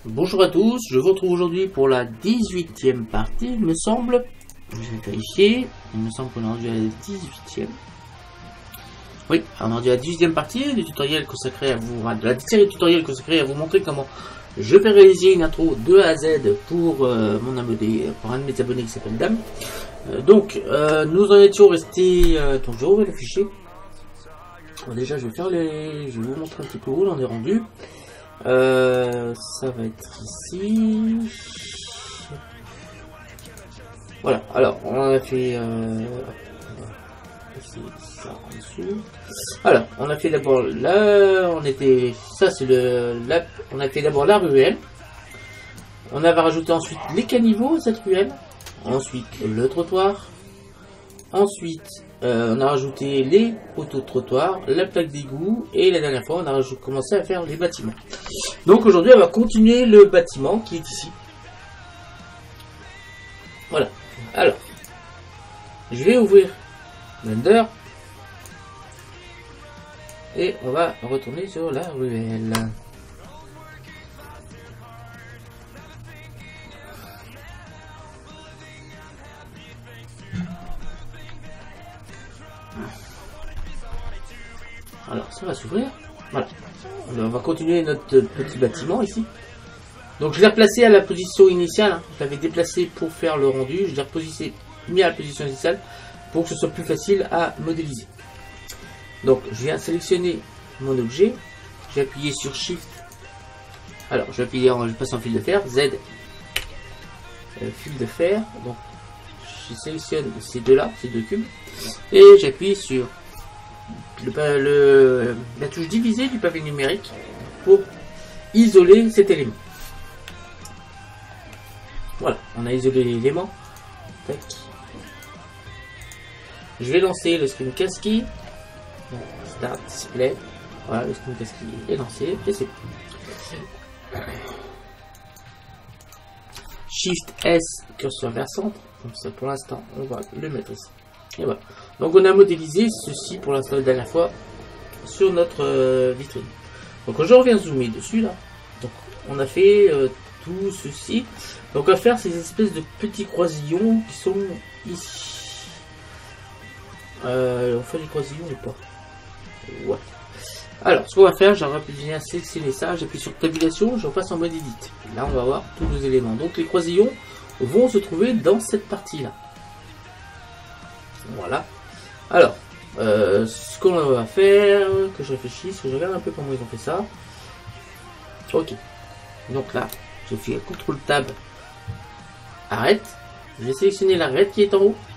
Bonjour à tous, je vous retrouve aujourd'hui pour la 18e partie, il me semble. Je vais vérifier, il me semble qu'on est rendu à la 18e. Oui, on est rendu à la 18e partie du tutoriel consacré à vous, de la série tutoriel consacrée à vous montrer comment je vais réaliser une intro de A à Z pour mon abonné, pour un de mes abonnés qui s'appelle Dame. Nous en étions restés, donc je rouvre le fichier. Bon, déjà je vais vous montrer un petit peu où on est rendu. Ça va être ici. Voilà, alors on a fait ça en dessous. Alors, on a fait d'abord là, on a fait d'abord la ruelle. On avait rajouté ensuite les caniveaux à cette ruelle. Ensuite le trottoir. Ensuite, on a rajouté les poteaux de trottoir, la plaque d'égout, et la dernière fois, on a commencé à faire les bâtiments. Donc aujourd'hui, on va continuer le bâtiment qui est ici. Voilà. Alors, je vais ouvrir Blender et on va retourner sur la ruelle. Alors ça va s'ouvrir. Voilà. On va continuer notre petit bâtiment ici. Donc je l'ai replacé à la position initiale. Hein. Je l'avais déplacé pour faire le rendu. Je l'ai mis à la position initiale pour que ce soit plus facile à modéliser. Donc je viens sélectionner mon objet. J'ai appuyé sur Shift. Alors je passe en fil de fer. Z. Fil de fer. Donc je sélectionne ces deux-là, ces deux cubes. Et j'appuie sur la touche divisée du pavé numérique pour isoler cet élément. Voilà, on a isolé l'élément. Je vais lancer le screencast. Start display. Voilà, le screencast est lancé et c'est bon. Shift S, curseur vers centre. Comme ça, pour l'instant, on va le mettre ici. Et voilà. Donc on a modélisé ceci pour l'instant la dernière fois sur notre vitrine. Donc je reviens zoomer dessus là. Donc on a fait tout ceci. Donc on va faire ces espèces de petits croisillons qui sont ici. On fait les croisillons ou pas? Ouais. Alors ce qu'on va faire, j'aurais bien sélectionner ça, j'appuie sur tabulation, je repasse en mode edit. Là on va voir tous nos éléments. Donc les croisillons vont se trouver dans cette partie là. Voilà. Alors, ce qu'on va faire, que je réfléchisse, que je regarde un peu comment ils ont fait ça. Ok. Donc là, je fais CTRL Tab, arrête. Je vais sélectionner l'arrête qui est en haut.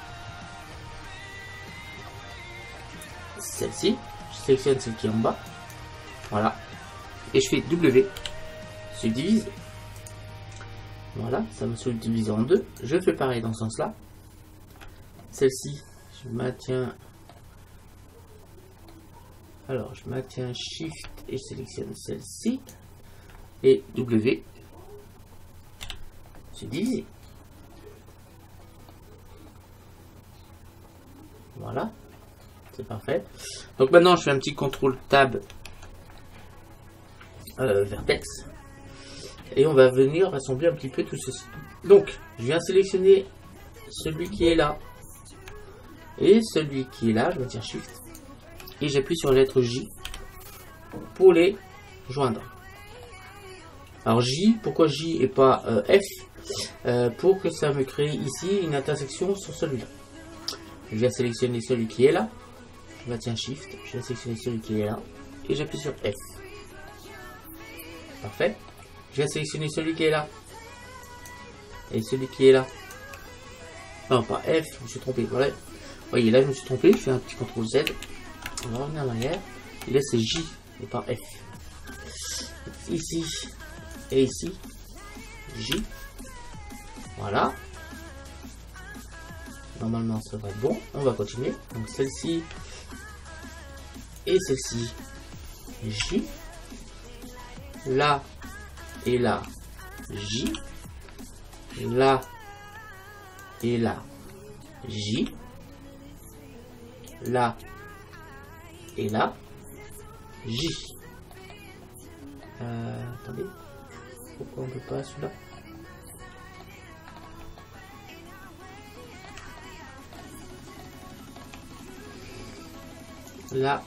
Celle-ci. Je sélectionne celle qui est en bas. Voilà. Et je fais W. Subdivise. Voilà, ça me subdivise en deux. Je fais pareil dans ce sens-là. Celle-ci, je maintiens. Alors, je maintiens Shift et je sélectionne celle-ci. Et W. Subdiviser. Voilà. C'est parfait. Donc maintenant, je fais un petit CTRL Tab Vertex. Et on va venir rassembler un petit peu tout ceci. Donc, je viens sélectionner celui qui est là. Et celui qui est là, je maintiens Shift. Et j'appuie sur la lettre J pour les joindre. Alors J, pourquoi J et pas F? Pour que ça me crée ici une intersection sur celui-là. Je viens sélectionner celui qui est là. Je maintiens Shift. Je viens sélectionner celui qui est là. Et j'appuie sur F. Parfait. Je viens sélectionner celui qui est là. Et celui qui est là. Non, pas F, je me suis trompé. Voilà. Vous voyez, là je me suis trompé, je fais un petit CTRL Z. On va revenir en arrière. Et là c'est J et pas F. Ici et ici. J. Voilà. Normalement ça va être bon. On va continuer. Donc celle-ci et celle-ci. J. Là et là. J. Là et là. J. Là et là, J. Attendez. pourquoi on peut pas celui-là. Là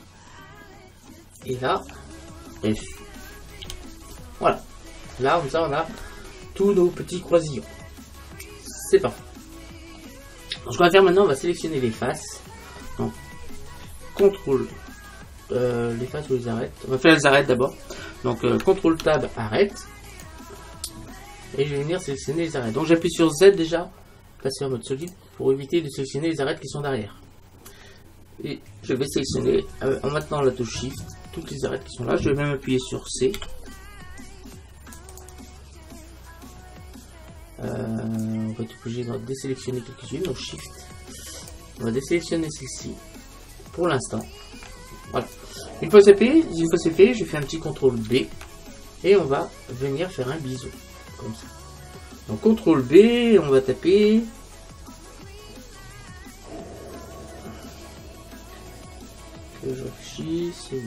et là, F. Voilà. Là, comme ça, on a tous nos petits croisillons. C'est parfait. Donc, ce qu'on va faire maintenant, on va sélectionner les faces. Donc, contrôle les faces ou les arêtes. On va faire les arêtes d'abord. Donc, contrôle tab arrête. Et je vais venir sélectionner les arêtes. Donc, j'appuie sur Z déjà, passer en mode solide, pour éviter de sélectionner les arêtes qui sont derrière. Et je vais sélectionner en maintenant la touche Shift toutes les arêtes qui sont là. Je vais même appuyer sur C. On va être obligé de désélectionner quelques-unes. Donc Shift. On va désélectionner celle-ci pour l'instant. Voilà. Une fois c'est fait, je fais un petit CTRL B et on va venir faire un biseau comme ça. Donc CTRL B, on va taper. Je réfléchis, c'est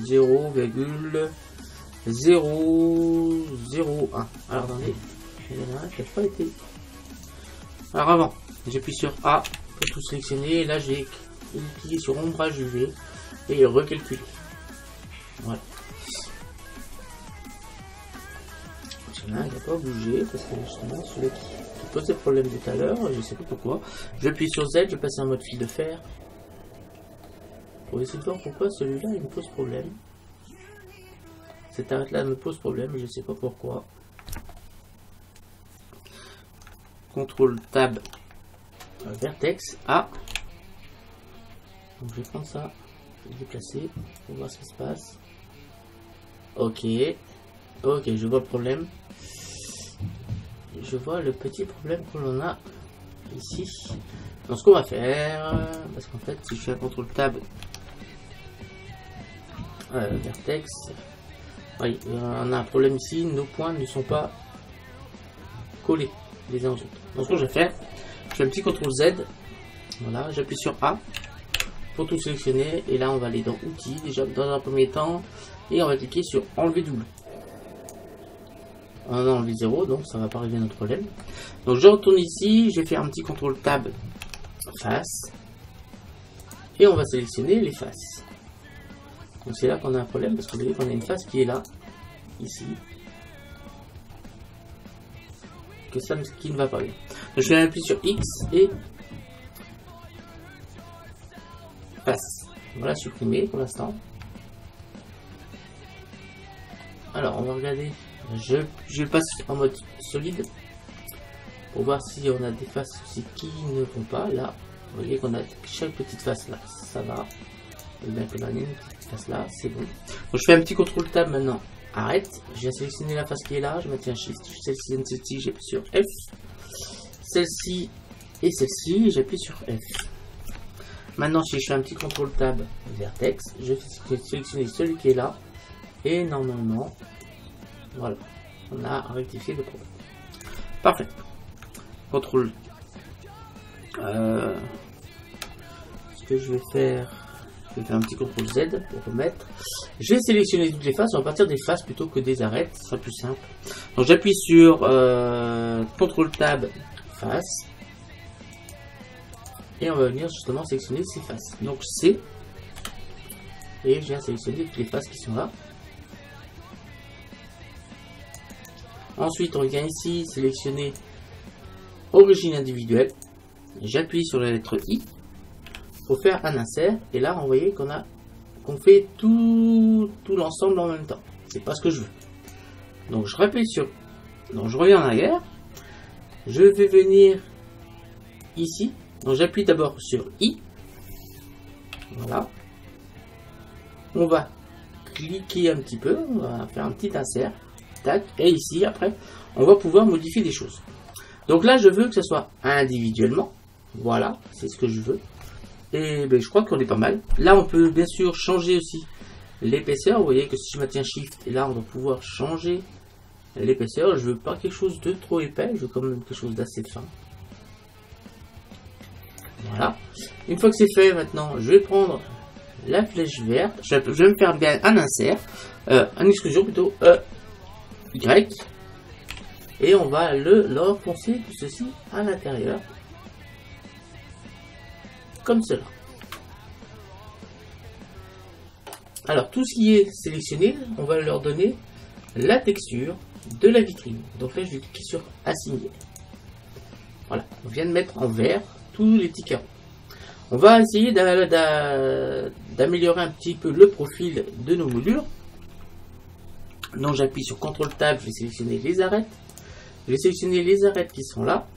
0,001. Alors attendez, il y en a un qui n'a pas été. Alors avant, j'appuie sur A pour tout sélectionner. Et là, j'ai cliqué sur ombrage UV et recalculer. Voilà. Il y en a un qui n'a pas bougé parce que justement, celui qui posait problème tout à l'heure, je ne sais pas pourquoi. J'appuie sur Z, je passe en mode fil de fer. Pour essayer de voir pourquoi celui-là il me pose problème. Cette arête là me pose problème, je ne sais pas pourquoi. CTRL tab vertex A. Donc je vais prendre ça, je vais le déplacer pour voir ce qui se passe. Ok, je vois le problème. Je vois le petit problème que l'on a ici. Donc ce qu'on va faire, parce qu'en fait si je fais un CTRL tab vertex, oui, on a un problème ici, nos points ne sont pas collés les uns aux autres. Donc ce que je vais faire, je fais un petit CTRL Z, voilà, j'appuie sur A pour tout sélectionner et là on va aller dans outils déjà dans un premier temps et on va cliquer sur enlever double. On a enlevé 0, donc ça va pas régler notre problème. Donc je retourne ici, je vais faire un petit CTRL tab face et on va sélectionner les faces. Donc c'est là qu'on a un problème parce que vous voyez qu'on a une face qui est là, ici, que ça qui ne va pas bien. Donc je vais appuyer sur X et face. Voilà, supprimer pour l'instant. Alors on va regarder. Je passe en mode solide pour voir si on a des faces aussi qui ne vont pas. Là, vous voyez qu'on a chaque petite face là, ça va. Et bien que là, une petite face là, c'est bon. Donc je fais un petit CTRL tab maintenant. Arrête. Je viens sélectionner la face qui est là. Je maintiens Shift. Je sélectionne celle-ci. J'appuie sur F. Celle-ci et celle-ci. J'appuie sur F. Maintenant, si je fais un petit CTRL tab vertex, je vais sélectionner celui qui est là. Et normalement, voilà, on a rectifié le problème. Parfait. CTRL. Ce que je vais faire, je vais faire un petit CTRL Z pour remettre. Je vais sélectionner toutes les faces. On va partir des faces plutôt que des arêtes. Ce sera plus simple. Donc j'appuie sur CTRL tab face. Et on va venir justement sélectionner ces faces. Donc C. Et je viens sélectionner toutes les faces qui sont là. Ensuite, on vient ici sélectionner origine individuelle. J'appuie sur la lettre I pour faire un insert. Et là, vous voyez qu'on fait tout l'ensemble en même temps. C'est pas ce que je veux. Donc, je rappuie sur. Donc, je reviens en arrière. Je vais venir ici. Donc, j'appuie d'abord sur I. Voilà. On va cliquer un petit peu. On va faire un petit insert. Et ici, après, on va pouvoir modifier des choses. Donc là, je veux que ce soit individuellement. Voilà, c'est ce que je veux. Et ben, je crois qu'on est pas mal. Là, on peut bien sûr changer aussi l'épaisseur. Vous voyez que si je maintiens Shift, et là, on va pouvoir changer l'épaisseur. Je veux pas quelque chose de trop épais. Je veux quand même quelque chose d'assez fin. Voilà. Une fois que c'est fait, maintenant, je vais prendre la flèche verte. Je vais me faire bien un insert. Une exclusion plutôt. Y. Et on va l'enfoncer tout ceci à l'intérieur. Comme cela. Alors tout ce qui est sélectionné, on va leur donner la texture de la vitrine. Donc là je vais cliquer sur assigner. Voilà, on vient de mettre en vert tous les petits carreaux. On va essayer d'améliorer un petit peu le profil de nos moulures. Donc j'appuie sur CTRL Tab, je vais sélectionner les arêtes. Je vais sélectionner les arêtes qui sont là.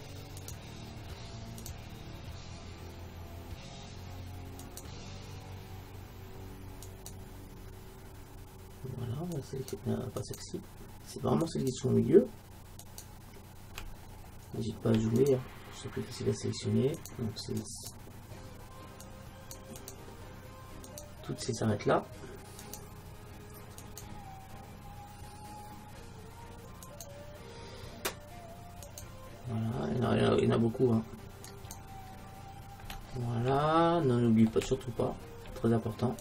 Voilà, on va sélectionner, pas celle-ci. C'est vraiment celle qui sont au milieu. N'hésite pas à zoomer, hein. C'est plus facile à sélectionner. Donc c'est toutes ces arêtes là. Voilà, il y en a beaucoup. Hein. Voilà, n'oublie pas, surtout pas, très important.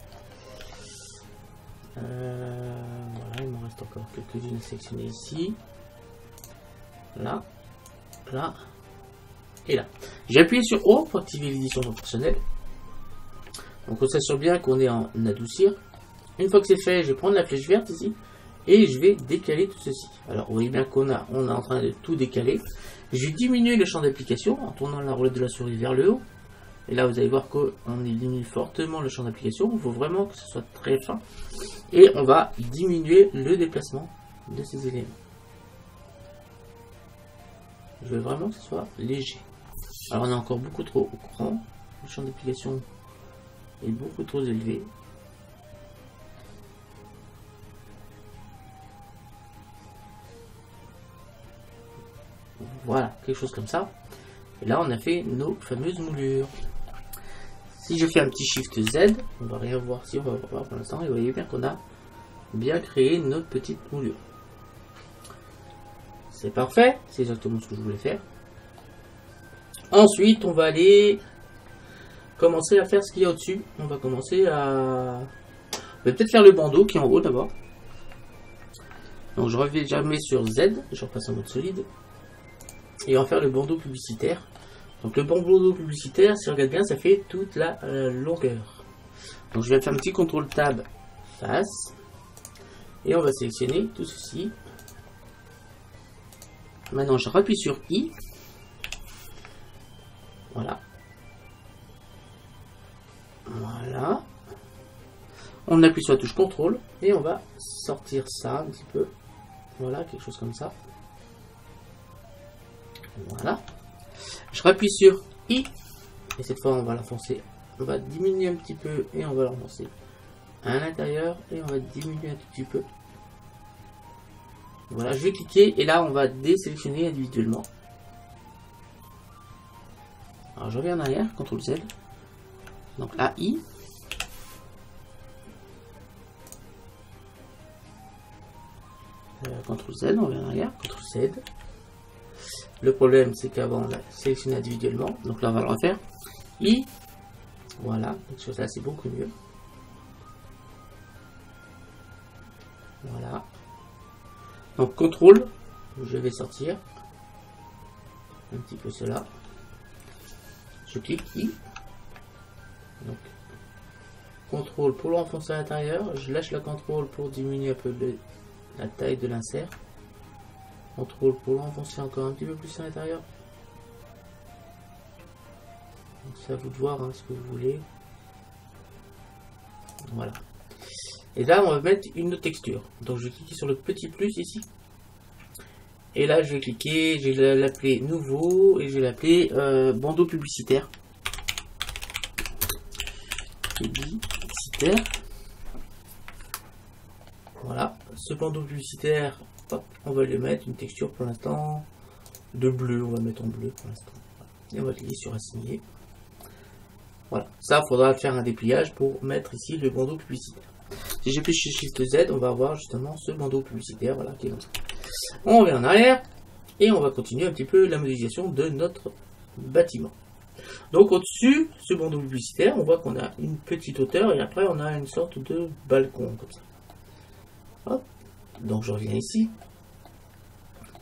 Voilà, il me reste encore quelques-unes à sélectionner ici. Là, là et là. J'ai appuyé sur O pour activer l'édition proportionnelle. Donc on s'assure bien qu'on est en adoucir. Une fois que c'est fait, je vais prendre la flèche verte ici et je vais décaler tout ceci. Alors vous voyez bien on est en train de tout décaler. Je vais diminuer le champ d'application en tournant la roulette de la souris vers le haut. Et là vous allez voir qu'on diminue fortement le champ d'application. Il faut vraiment que ce soit très fin. Et on va diminuer le déplacement de ces éléments. Je veux vraiment que ce soit léger. Alors on est encore beaucoup trop grand. Le champ d'application est beaucoup trop élevé. Voilà, quelque chose comme ça. Et là, on a fait nos fameuses moulures. Si je fais un petit Shift Z, on va rien voir si on va voir pour l'instant. Et vous voyez bien qu'on a bien créé notre petite moulure. C'est parfait, c'est exactement ce que je voulais faire. Ensuite, on va aller commencer à faire ce qu'il y a au-dessus. On va commencer à... On va peut-être faire le bandeau qui est en haut d'abord. Donc je reviens jamais sur Z, je repasse en mode solide. Et on va faire le bandeau publicitaire. Donc le bandeau publicitaire, si on regarde bien, ça fait toute la longueur. Donc je vais faire un petit CTRL Tab face. Et on va sélectionner tout ceci. Maintenant je rappuie sur I. Voilà. Voilà. On appuie sur la touche CTRL et on va sortir ça un petit peu. Voilà, quelque chose comme ça. Voilà. Je rappuie sur I. Et cette fois, on va l'enfoncer. On va diminuer un petit peu et on va l'enfoncer à l'intérieur. Et on va diminuer un tout petit peu. Voilà, je vais cliquer et là, on va désélectionner individuellement. Alors, je reviens en arrière, CTRL Z. Donc là, I. CTRL Z, on revient en arrière, CTRL Z. Le problème, c'est qu'avant, on l'a sélectionné individuellement. Donc là, on va le refaire. I. Voilà, donc ça, c'est beaucoup mieux. Voilà. Donc, CTRL, je vais sortir. Un petit peu cela. Je clique I. Donc, CTRL pour l'enfoncer à l'intérieur. Je lâche la CTRL pour diminuer un peu la taille de l'insert. CTRL pour l'enfoncer encore un petit peu plus à l'intérieur. C'est à vous de voir hein, ce que vous voulez. Voilà. Et là, on va mettre une autre texture. Donc, je vais cliquer sur le petit plus ici. Et là, je vais cliquer, je vais l'appeler nouveau et je vais l'appeler bandeau publicitaire. Publicitaire. Voilà. Ce bandeau publicitaire. Hop, on va lui mettre une texture pour l'instant de bleu, on va mettre en bleu pour l'instant. Et on va cliquer sur assigner. Voilà, ça faudra faire un dépliage pour mettre ici le bandeau publicitaire. Si j'appuie sur Shift Z, on va avoir justement ce bandeau publicitaire, voilà, qui est comme ça. On revient en arrière et on va continuer un petit peu la modélisation de notre bâtiment. Donc au-dessus, ce bandeau publicitaire, on voit qu'on a une petite hauteur et après on a une sorte de balcon comme ça. Hop. Donc je reviens ici.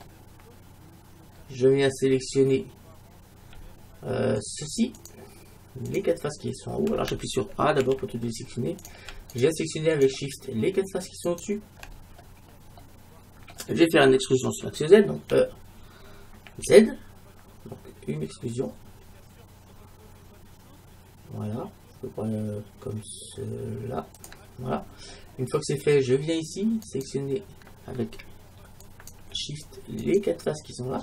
je viens sélectionner ceci, les 4 faces qui sont en haut. Alors j'appuie sur A d'abord pour tout désélectionner. Je viens sélectionner avec Shift les 4 faces qui sont au-dessus. Je vais faire une extrusion sur l'axe Z, donc E, Z, donc une extrusion. Voilà, comme cela. Voilà. Une fois que c'est fait, je viens ici, sélectionner avec Shift les 4 faces qui sont là.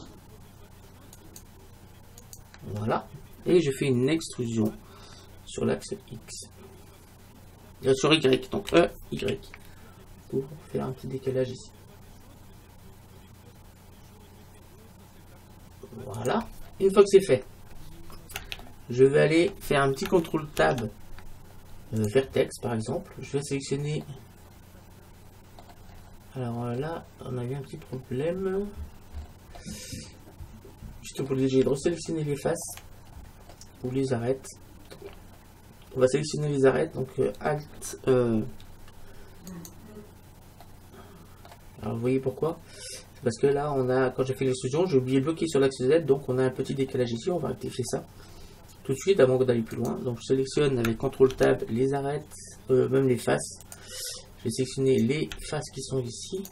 Voilà. Et je fais une extrusion sur l'axe X. Sur Y, donc E, Y. Pour faire un petit décalage ici. Voilà. Une fois que c'est fait, je vais aller faire un petit contrôle tab vertex par exemple. Je vais sélectionner. Alors là, on a eu un petit problème. Juste obligé de resélectionner les faces ou les arêtes. On va sélectionner les arêtes, donc Alt. Alors vous voyez pourquoi? Parce que là, on a, quand j'ai fait l'extrusion, j'ai oublié de bloquer sur l'axe Z, donc on a un petit décalage ici. On va rectifier ça tout de suite avant d'aller plus loin. Donc je sélectionne avec CTRL Tab les arêtes, même les faces. Je vais sélectionner les faces qui sont ici.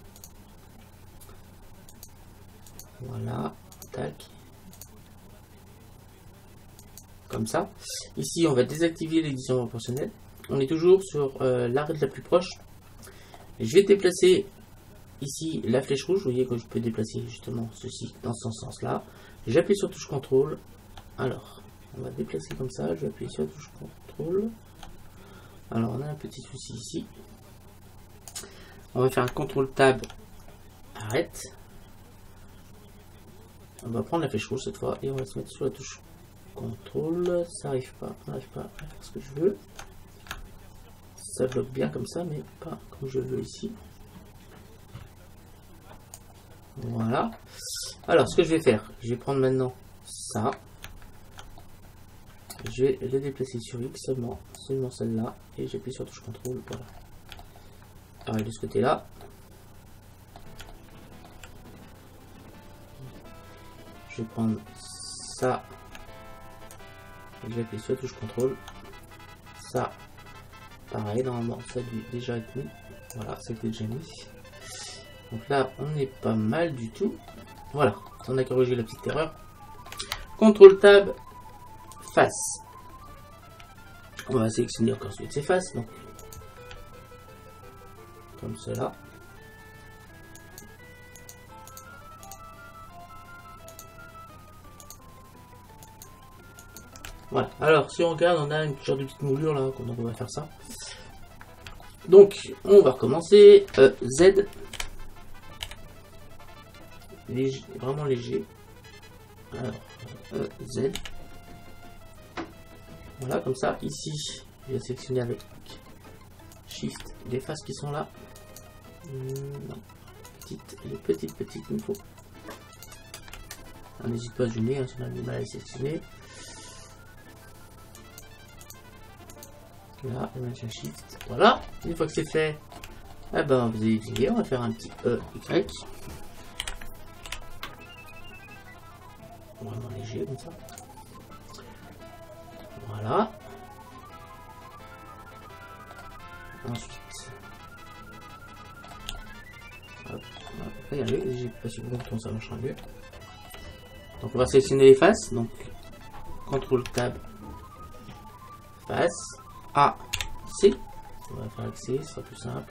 Voilà, tac. Comme ça. Ici, on va désactiver l'édition proportionnelle. On est toujours sur l'arête la plus proche. Je vais déplacer ici la flèche rouge. Vous voyez que je peux déplacer justement ceci dans ce sens-là. J'appuie sur touche CTRL. Alors, on va déplacer comme ça. Je vais appuyer sur touche CTRL. Alors, on a un petit souci ici. On va faire un CTRL Tab. Arrête. On va prendre la flèche rouge cette fois et on va se mettre sur la touche CTRL. Ça n'arrive pas. On n'arrive pas à faire ce que je veux. Ça bloque bien comme ça, mais pas comme je veux ici. Voilà. Alors, ce que je vais faire, je vais prendre maintenant ça. Je vais le déplacer sur X seulement celle-là. Et j'appuie sur touche CTRL. Voilà. Pareil de ce côté-là. Je vais prendre ça. Et j'appuie sur touche CTRL. Ça. Pareil, normalement, ça a dû déjà être mis. Voilà, c'était déjà mis. Donc là, on n'est pas mal du tout. Voilà, on a corrigé la petite erreur. CTRL Tab, face. On va sélectionner encore celui de ces faces. Donc, comme cela. Voilà, alors si on regarde, on a une sorte de petite moulure là, donc on va faire ça. Donc, on va recommencer. Z. Léger, vraiment léger. Alors, Z. Voilà, comme ça. Ici, je vais sélectionner avec Shift les faces qui sont là. Non. Les petites, il me faut. N'hésite pas à zoomer, hein, si on a du mal à les sélectionner. Là, on va mettre un Shift. Voilà. Une fois que c'est fait, eh ben, vous allez essayer. On va faire un petit Y. Vraiment léger comme ça. Voilà. Ensuite, hop, on va y aller. J'ai passé le bouton, ça marchera mieux. Donc on va sélectionner les faces. Donc CTRL Tab, face, A, C. On va faire avec C, ce sera plus simple.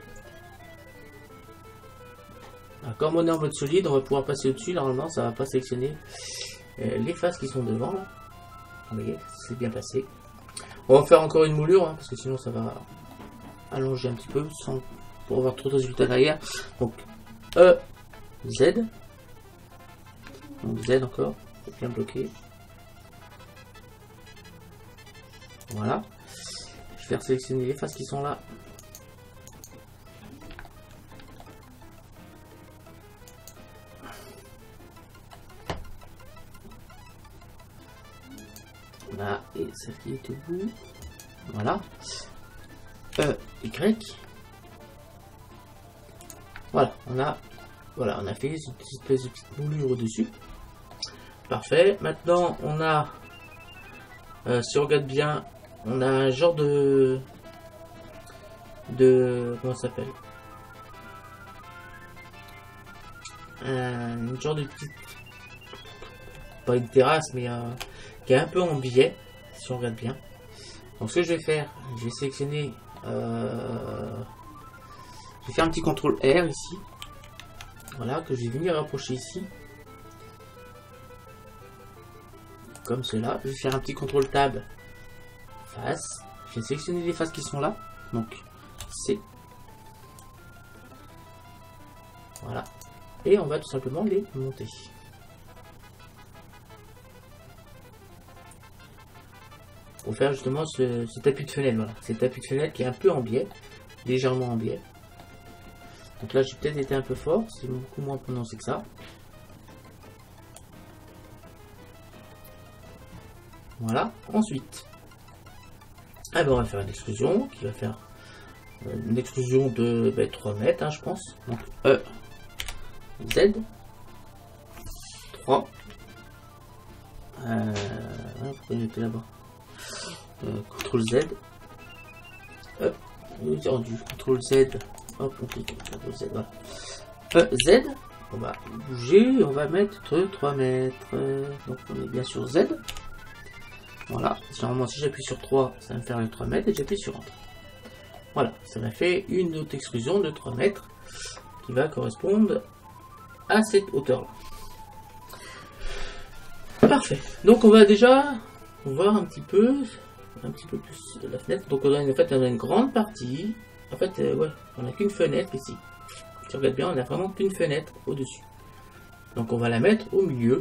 Alors, comme on est en mode solide, on va pouvoir passer au-dessus. Normalement, ça va pas sélectionner les faces qui sont devant. Là. Vous voyez, c'est bien passé. On va faire encore une moulure, hein, parce que sinon ça va allonger un petit peu sans pour avoir trop de résultats derrière. Donc E, Z. Donc Z encore, bien bloqué. Voilà. Je vais faire sélectionner les faces qui sont là. Là, et celle qui est au bout. Voilà. Y. Voilà, on a Voilà, on a fait une espèce de petite moulure au-dessus. Parfait. Maintenant, on a, si on regarde bien, on a un genre de comment ça s'appelle, un genre de petite, pas une terrasse, mais qui est un peu en biais, si on regarde bien. Donc ce que je vais faire, je vais sélectionner, je vais faire un petit contrôle R ici, voilà, que je vais venir rapprocher ici, comme cela. Je vais faire un petit contrôle tab face, je vais sélectionner les faces qui sont là, donc C, voilà, et on va tout simplement les monter. Pour faire justement cet appui de fenêtre, voilà, cet appui de fenêtre qui est un peu en biais, légèrement en biais. Donc là j'ai peut-être été un peu fort, c'est beaucoup moins prononcé que ça. Voilà, ensuite, on va faire une extrusion qui va faire une extrusion de 3 mètres, hein, je pense. Donc E, Z, 3. Pourquoi il était là-bas? CTRL Z, hop, CTRL Z, hop, on clique, CTRL Z, voilà. Z, on va bouger, on va mettre 3 mètres, donc on est bien sur Z, voilà. Normalement si j'appuie sur 3, ça va me faire les 3 mètres, et j'appuie sur Enter. Voilà, ça m'a fait une autre extrusion de 3 mètres, qui va correspondre à cette hauteur-là. Parfait, donc on va déjà voir un petit peu plus de la fenêtre. Donc on a une grande partie. En fait, ouais, on n'a qu'une fenêtre ici. Si tu regardes bien, on n'a vraiment qu'une fenêtre au-dessus. Donc on va la mettre au milieu.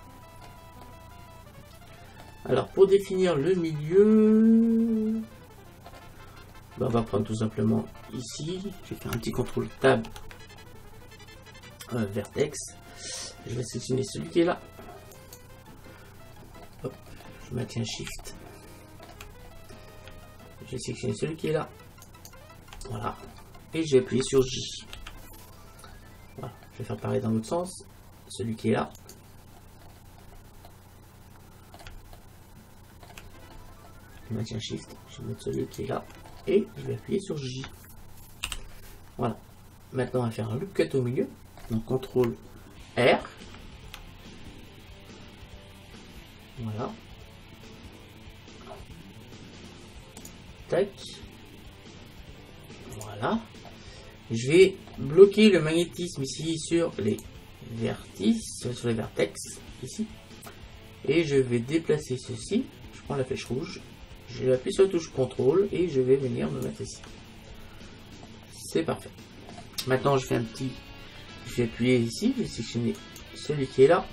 Alors pour définir le milieu, on va prendre tout simplement ici. Je vais faire un petit contrôle tab vertex. Je vais sélectionner celui qui est là. Hop, je maintiens Shift. Je vais sélectionner celui qui est là. Voilà. Et je vais appuyer sur J. Voilà. Je vais faire pareil dans l'autre sens. Celui qui est là. Je maintiens Shift. Je vais mettre celui qui est là. Et je vais appuyer sur J. Voilà. Maintenant, on va faire un loop cut au milieu. Donc, CTRL R. Voilà. Tac. Voilà. Je vais bloquer le magnétisme ici sur les vertices, sur les vertex ici. Et je vais déplacer ceci. Je prends la flèche rouge. Je vais appuyer sur la touche CTRL et je vais venir me mettre ici. C'est parfait. Maintenant, je fais un petit. Je vais appuyer ici. Je vais sélectionner celui qui est là.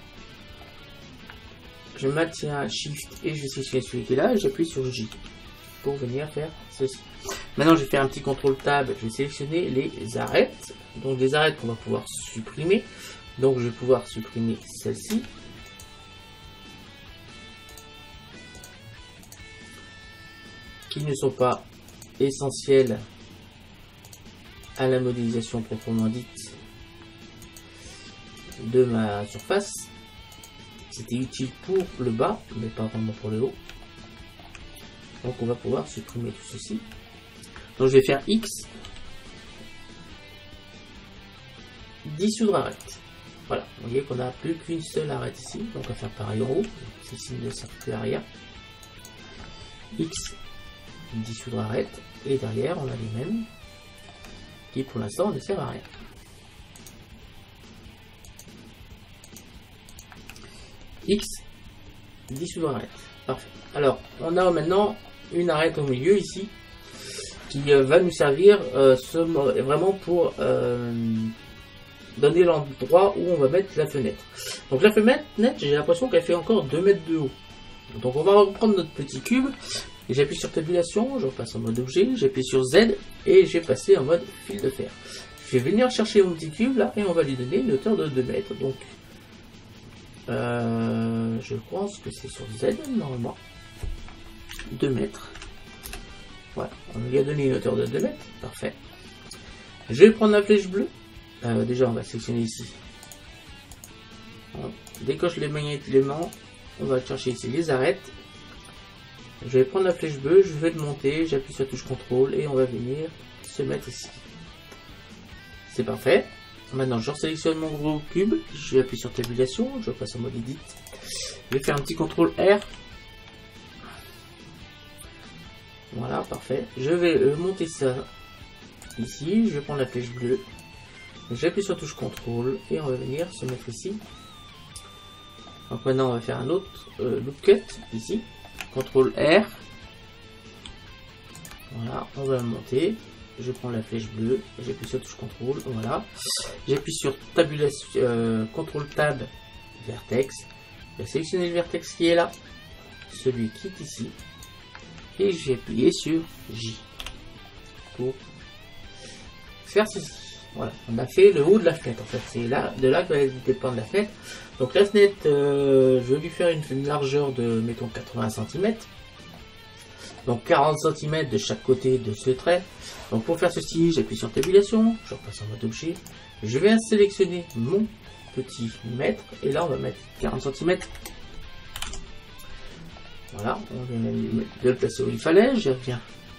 Je maintiens Shift et je vais sélectionner celui qui est là. Et j'appuie sur J pour venir faire ceci. Maintenant, je vais faire un petit contrôle tab. Je vais sélectionner les arêtes. Donc, les arêtes qu'on va pouvoir supprimer. Donc, je vais pouvoir supprimer celle-ci. Qui ne sont pas essentielles à la modélisation proprement dite de ma surface. C'était utile pour le bas, mais pas vraiment pour le haut. Donc on va pouvoir supprimer tout ceci. Donc je vais faire X, dissoudre arête. Voilà, vous voyez qu'on n'a plus qu'une seule arête ici. Donc on va faire pareil en haut, c'est signe de circuit arrière. X, dissoudre arête, et derrière on a les mêmes qui pour l'instant ne servent à rien. X, dissoudre arête. Parfait. Alors, on a maintenant une arête au milieu ici qui va nous servir vraiment pour donner l'endroit où on va mettre la fenêtre. Donc la fenêtre, j'ai l'impression qu'elle fait encore 2 mètres de haut. Donc on va reprendre notre petit cube. J'appuie sur tabulation, je repasse en mode objet, j'appuie sur Z et j'ai passé en mode fil de fer. Je vais venir chercher mon petit cube là et on va lui donner une hauteur de 2 mètres. Donc je pense que c'est sur Z normalement. 2 mètres. Voilà, on lui a donné une hauteur de 2 mètres. Parfait. Je vais prendre la flèche bleue Déjà, on va sélectionner ici. On décoche les éléments. On va chercher ici les arêtes. Je vais prendre la flèche bleue, je vais le monter, j'appuie sur la touche contrôle et on va venir se mettre ici. C'est parfait. Maintenant, je sélectionne mon gros cube, je vais appuyer sur tabulation, je passe en mode edit. Je vais faire un petit contrôle R. Voilà, parfait. Je vais monter ça ici, je vais prendre la flèche bleue, j'appuie sur la touche contrôle et on va venir se mettre ici. Donc maintenant, on va faire un autre loop cut ici. CTRL R. Voilà, on va monter. Je prends la flèche bleue, j'appuie sur la touche contrôle, voilà. J'appuie sur tabulation, CTRL Tab, vertex. Je vais sélectionner le vertex qui est là, celui qui est ici, et je vais appuyer sur J pour faire ceci. Voilà, on a fait le haut de la fenêtre en fait, c'est là, de là que va dépendre la fenêtre. Donc la fenêtre, je vais lui faire une largeur de, mettons, 80 cm. Donc 40 cm de chaque côté de ce trait. Donc pour faire ceci, j'appuie sur tabulation, je repasse en mode objet. Je vais sélectionner mon petit mètre, et là on va mettre 40 cm. Voilà, on vient de le placer où il fallait, je reviens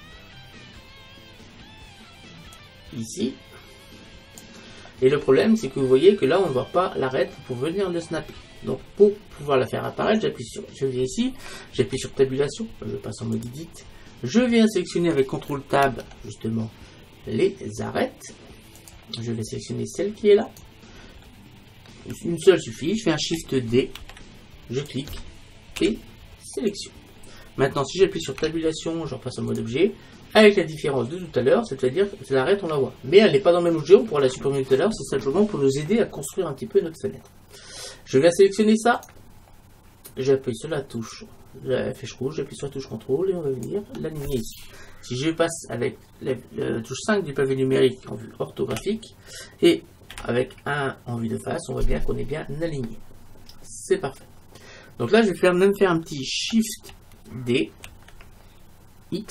ici. Et le problème, c'est que vous voyez que là, on ne voit pas l'arête pour venir le snapper. Donc, pour pouvoir la faire apparaître, je viens ici, j'appuie sur tabulation, je passe en mode edit. Je viens sélectionner avec CTRL Tab, justement, les arêtes. Je vais sélectionner celle qui est là. Une seule suffit, je fais un Shift D, je clique et sélection. Maintenant, si j'appuie sur tabulation, je repasse en mode objet. Avec la différence de tout à l'heure, c'est-à-dire que l'arête on la voit. Mais elle n'est pas dans le même objet, on pourra la supprimer tout à l'heure, c'est simplement pour nous aider à construire un petit peu notre fenêtre. Je vais sélectionner ça, j'appuie sur la touche, la flèche rouge, j'appuie sur la touche contrôle et on va venir l'aligner ici. Si je passe avec la touche 5 du pavé numérique en vue orthographique et avec un en vue de face, on voit bien qu'on est bien aligné. C'est parfait. Donc là, je vais même faire un petit Shift D, X,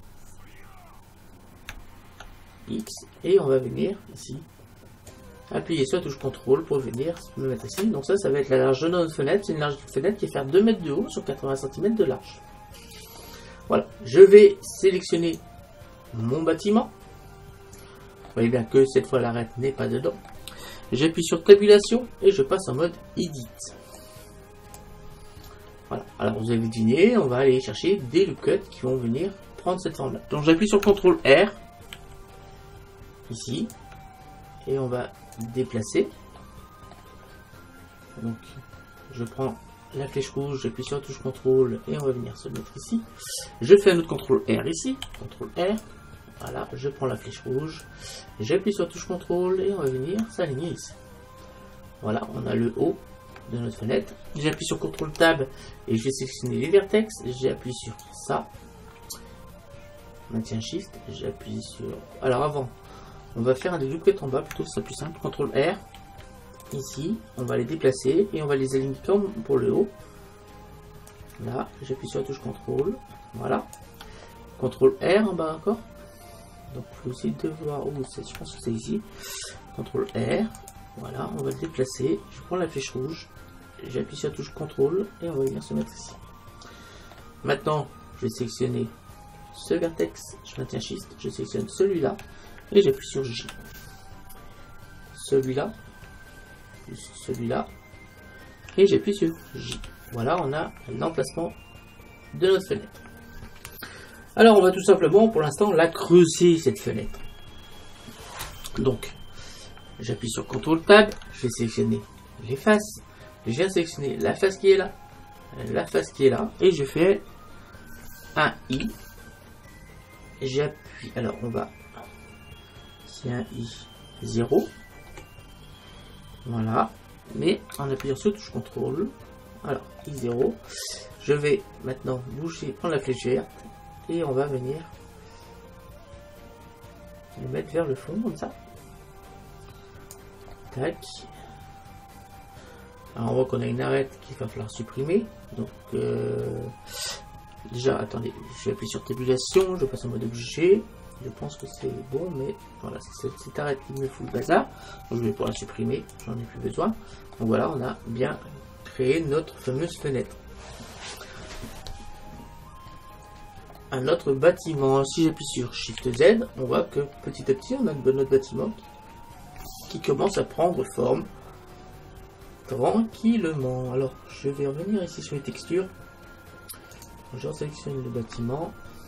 et on va venir ici appuyer sur la touche contrôle pour venir me mettre ici. Donc ça va être la largeur de notre fenêtre. C'est une largeur de fenêtre qui va faire 2 mètres de haut sur 80 cm de large. Voilà, je vais sélectionner mon bâtiment. Vous voyez bien que cette fois l'arête n'est pas dedans. J'appuie sur tabulation et je passe en mode edit. Voilà, alors vous avez deviné, on va aller chercher des loop cuts qui vont venir prendre cette forme là. Donc j'appuie sur CTRL R ici et on va déplacer. Donc je prends la flèche rouge, j'appuie sur la touche contrôle et on va venir se mettre ici. Je fais un autre CTRL R ici, CTRL R. Voilà, je prends la flèche rouge, j'appuie sur la touche contrôle et on va venir s'aligner ici. Voilà, on a le haut de notre fenêtre. J'appuie sur CTRL Tab et je vais sélectionner les vertex. J'appuie sur ça. Maintien Shift, j'appuie sur... Alors avant, on va faire un des loop cuts en bas, plutôt c'est plus simple. CTRL R. Ici, on va les déplacer et on va les aligner comme pour le haut. Là, j'appuie sur la touche contrôle. Voilà. CTRL R en bas encore. Donc, il faut essayer de voir où c'est. Je pense que c'est ici. CTRL R. Voilà, on va le déplacer. Je prends la flèche rouge. J'appuie sur la touche contrôle et on va venir se mettre ici. Maintenant, je vais sélectionner ce vertex. Je maintiens Shift. Je sélectionne celui-là et j'appuie sur J. Celui-là. Celui-là. Et j'appuie sur J. Voilà, on a l'emplacement de notre fenêtre. Alors, on va tout simplement, pour l'instant, la creuser, cette fenêtre. Donc, j'appuie sur CTRL Tab, je vais sélectionner les faces, je viens sélectionner la face qui est là, la face qui est là, et je fais un I. J'appuie, alors on va, c'est un I 0. Voilà, mais en appuyant sur touche contrôle, alors I0, je vais maintenant bouger, prendre la flèche verte, et on va venir le mettre vers le fond, comme ça. Tac. Alors on voit qu'on a une arête qu'il va falloir supprimer. Donc, déjà, attendez, je vais appuyer sur tabulation, je passe en mode objet, Je pense que c'est bon, mais voilà, c'est cette arête qui me fout le bazar. Donc je vais pouvoir la supprimer, j'en ai plus besoin. Donc voilà, on a bien créé notre fameuse fenêtre. Un autre bâtiment, si j'appuie sur Shift Z, on voit que petit à petit on a notre bâtiment qui commence à prendre forme tranquillement. Alors je vais revenir ici sur les textures. Je sélectionne le bâtiment.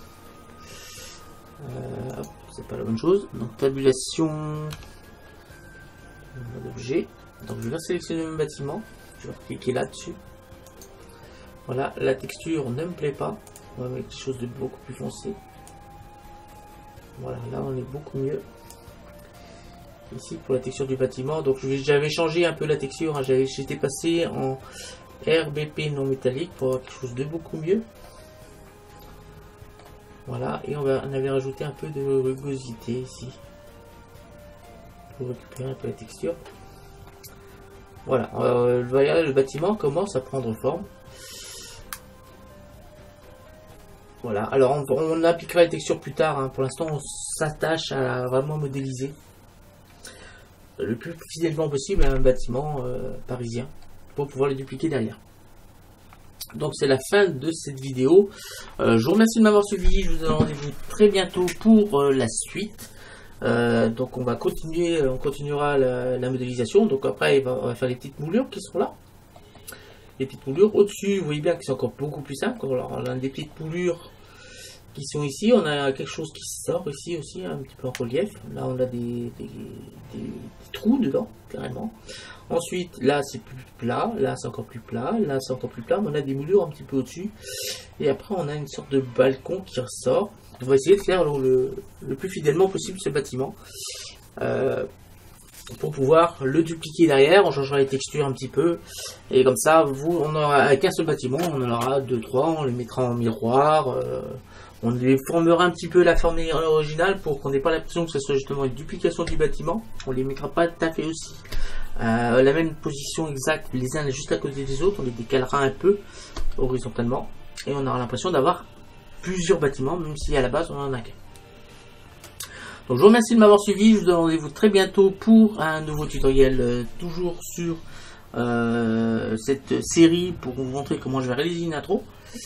C'est pas la bonne chose. Donc tabulation d'objet. Donc je vais sélectionner mon bâtiment. Je vais cliquer là-dessus. Voilà, la texture ne me plaît pas. On va mettre quelque chose de beaucoup plus foncé. Voilà, là on est beaucoup mieux. Ici pour la texture du bâtiment. Donc j'avais changé un peu la texture. Hein. J'étais passé en RBP non métallique pour avoir quelque chose de beaucoup mieux. Voilà, et on avait rajouté un peu de rugosité ici pour récupérer un peu la texture. Voilà, le bâtiment commence à prendre forme. Voilà, alors on appliquera les textures plus tard. Hein. Pour l'instant, on s'attache à vraiment modéliser le plus fidèlement possible à un bâtiment parisien pour pouvoir le dupliquer derrière. Donc c'est la fin de cette vidéo. Je vous remercie de m'avoir suivi. Je vous donne rendez-vous très bientôt pour la suite. Donc on va continuer, on continuera la modélisation. Donc après on va faire les petites moulures qui seront là. Les petites moulures au-dessus, vous voyez bien que c'est encore beaucoup plus simple. Alors on a des petites moulures qui sont ici. On a quelque chose qui sort ici aussi, un petit peu en relief. Là on a des trous dedans, carrément. Ensuite, là c'est plus plat, là c'est encore plus plat, là c'est encore plus plat, mais on a des moulures un petit peu au-dessus. Et après on a une sorte de balcon qui ressort. On va essayer de faire le plus fidèlement possible ce bâtiment. Pour pouvoir le dupliquer derrière, on changera les textures un petit peu. Et comme ça, on aura avec un seul bâtiment, on en aura 2, 3, on les mettra en miroir. On les formera un petit peu la forme originale pour qu'on n'ait pas l'impression que ce soit justement une duplication du bâtiment. On les mettra pas tout à fait aussi la même position exacte les uns juste à côté des autres. On les décalera un peu horizontalement et on aura l'impression d'avoir plusieurs bâtiments, même si à la base on en a qu'un. Donc je vous remercie de m'avoir suivi. Je vous donne rendez-vous très bientôt pour un nouveau tutoriel, toujours sur cette série pour vous montrer comment je vais réaliser une intro.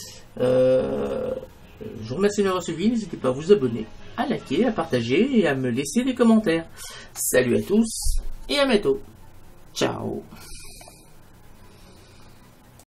Je vous remercie de m'avoir suivi. N'hésitez pas à vous abonner, à liker, à partager et à me laisser des commentaires. Salut à tous et à bientôt. Ciao.